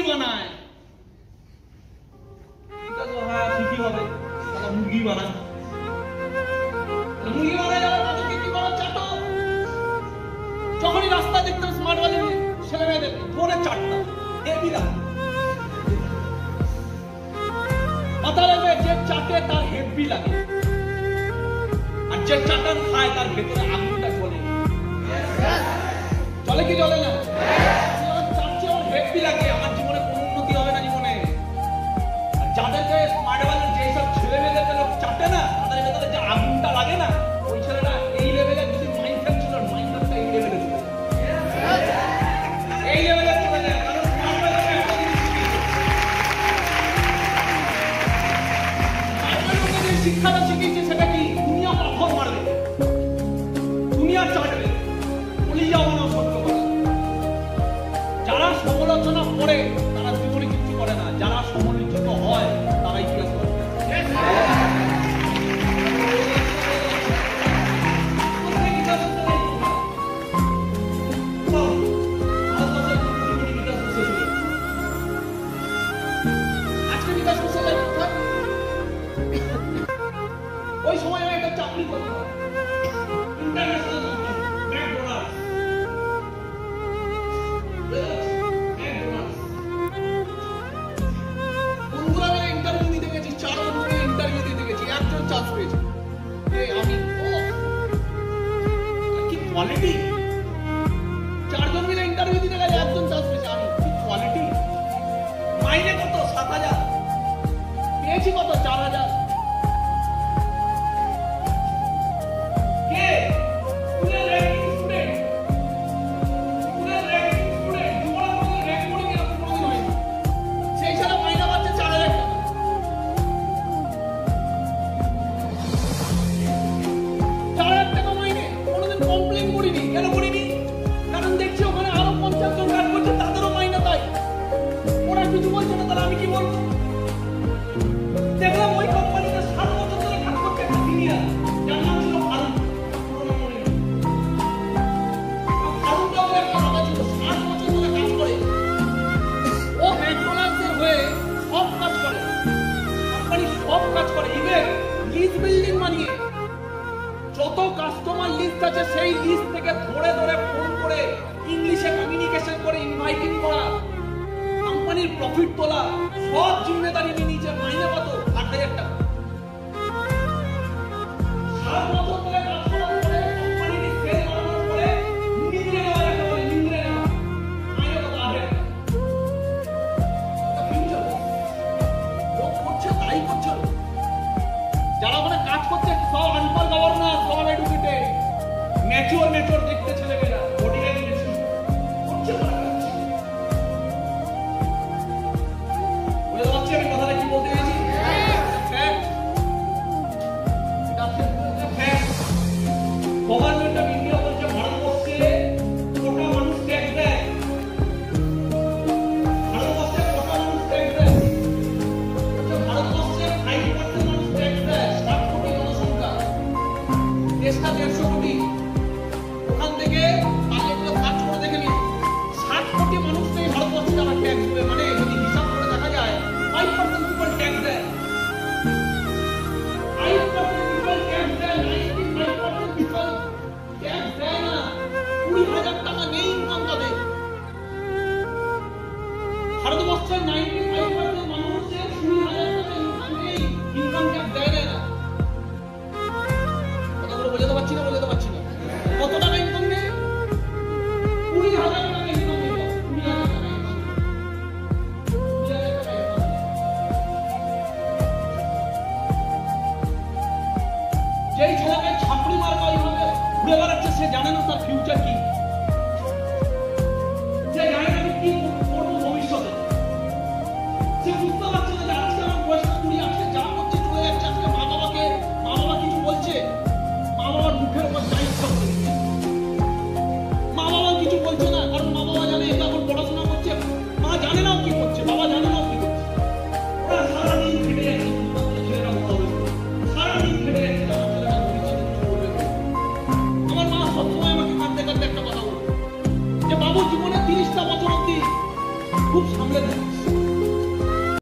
বানায়। হ্যাঁ ঠিকই হবে, মুরগি বানায়। মুরগি বানায় যারা তাদেরকে কি করো? চাটো। যখনই রাস্তা দেখতাম স্মার্ট বাজার ছেলে মেয়েদের ফোনে চাটতা হেভি লাগে। মাথা লাগবে যে চাটে তার হেভি লাগে, আর যে চাটান খায় তার ভেতরে আগুনটা জ্বলে। চলে কি জ্বলে না? চাটছে আমার হেভি লাগে, আমার জীবনে কোনো উন্নতি হবে না জীবনে। আর যাদেরকে স্মার্ট বাজার যেসব ছেলে মেয়েদেরকে লোক চাটে না, তাদের ভেতরে যে আগুনটা লাগে না, ওই ছেলেটা এই লেভেলে যদি মাইন্ডসেট ছিল, মাইন্ডসেটটা এই লেভেলে চলে যায়। এই লেভেলে চলে যায়, কারণ স্মার্ট বাজারে একটা জিনিস যে শিক্ষাটা শিখিয়েছে সেটা কি? দুনিয়া পাথর মারবে, দুনিয়া চাটবে, কলিজা বানাও সহ্য করে। যারা সমালোচনা করে তারা জীবনে কিছু করে না, যারা সমালোচিত হয় তারাই ইতিহাস করে। আজকে বিকাশ বসে যায় কোথায়? ওই সময় আমি একটা চাকরি করতাম, ইন্টারন্যাশনাল ম্যাকডোনাল্ডস। বন্ধুরা মিলে ইন্টারভিউ দিতে গেছি, 4 বন্ধু মিলে ইন্টারভিউ দিতে গেছি, একজন চান্স পেয়েছে। আমি কি কোয়ালিটি! 4 জন মিলে ইন্টারভিউ দিতে গেছে, একজন চান্স পেয়েছে। আমি কি কোয়ালিটি! মাইনে কত? 7,000। পেয়েছি কত? 4,000। যত কাস্টমার লিস্ট আছে সেই লিস্ট থেকে ধরে ধরে ফোন করে ইংলিশে কমিউনিকেশন করে ইনভাইটিং করা, কোম্পানির প্রফিট তোলা, সব জিম্মেদারি নিয়ে নিচে। মাইনে কত? 8,000 টাকা। 7 বছর ধরে কাজ করার পরে কোম্পানির সেল বাড়ানোর পরে নিংড়ে নেওয়া একটা বলে, নিংড়ে নেওয়া মাইনে কত? 8,000 টাকা। লোক করছে তাই করছে। যারা ওখানে কাজ করছে সব আনপার গভর্নর, সব এডুকেটেড, ম্যাচিওর দেখতে ছেলেমেয়েরা, বডি ল্যাঙ্গুয়েজ করছে তারা। বুঝতে পারছি আমি কথাটা কি বলতে চাইছি? গভর্নমেন্ট অফ ইন্ডিয়া বলছে ভারতবর্ষে কোটা মানুষ ট্যাক্স দেয়। ভারতবর্ষে কোটা মানুষ ট্যাক্স দেয়। ভারতবর্ষে 5% মানুষ ট্যাক্স দেয়। 7 কোটি জনসংখ্যা, দেশটা 150 কোটি। ওখান থেকে পার্লামেন্টে কাজ করে দেখে নিন, 60 কোটি মানুষ নেই ভারতবর্ষে যারা ট্যাক্স দেবে। মানে যদি হিসাব করে দেখা যায় 5% পিপল ট্যাক্স দেয়, 5% পিপল ট্যাক্স দেয়, 95% পিপল ট্যাক্স দেয় না। 20,000 টাকা নেই ইনকাম তাদের। ভারতবর্ষের 95% মানুষের 20,000 টাকা ইনকাম নেই, ইনকাম ট্যাক্স দেয় না। কথাগুলো বোঝাতে পারছি না? কত টাকা ইনকাম নেই? 20,000 টাকা ইনকাম নেই। 20,000 টাকা ইনকাম। 20,000 টাকা ইনকাম। যেই ছেলেকে ছাপড়ি মার্কা এইভাবে ঘুরে বেড়াচ্ছে সে জানে না তার ফিউচার কি, যে জানে না কি করবো ভবিষ্যতে। সে বুঝতে পারছে না যে আজকে আমার বয়সটা 20, আজকে যা করছে চলে যাচ্ছে। আজকে মা বাবা কিছু বলছে, মা বাবার মুখের উপর যাই ইচ্ছা করে দিচ্ছে। মা বাবা কিছু বলছে না, কারণ মা বাবা জানে এটা এখন পড়াশোনা করছে। মা জানে না ও কি করছে, বাবা জানে না ও কি করছে। ওরা সারাদিন খেটে যাচ্ছে, ছেলেটা বড় হবে, সারাদিন খেটে যাচ্ছে, আমার ছেলেটা ভবিষ্যতে কিছু করবে। আমার মা সবসময় আমাকে কাঁদতে কাঁদতে খুব সামলে দেয়।